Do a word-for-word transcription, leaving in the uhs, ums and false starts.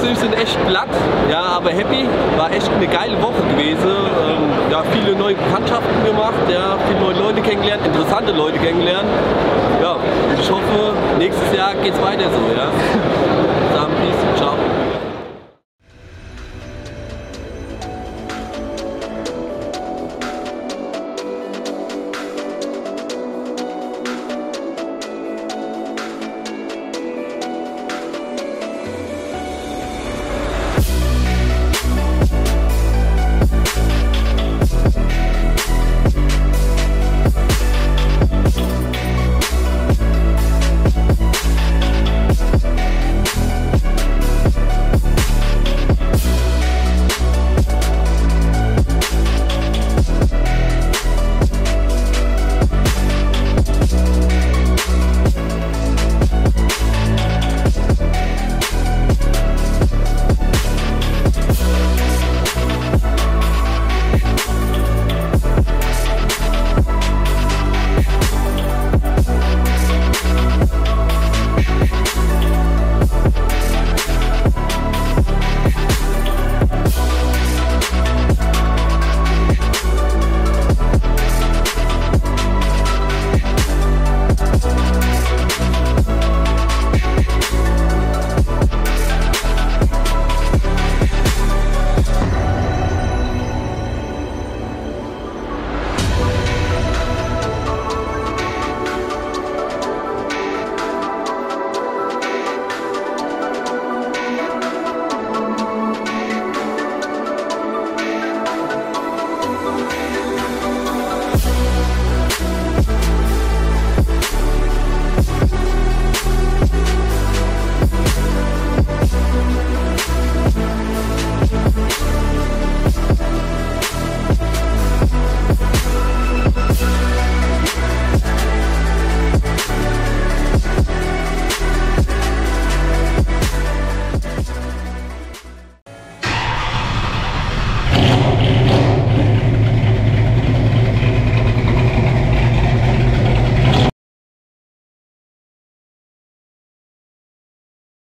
trotzdem sind echt platt, ja, aber happy. War echt eine geile Woche gewesen. Ähm, ja, viele neue Bekanntschaften gemacht, ja, viele neue Leute kennengelernt, interessante Leute kennengelernt. Ja, und ich hoffe, nächstes Jahr geht's weiter so, ja. Dann, peace, ciao.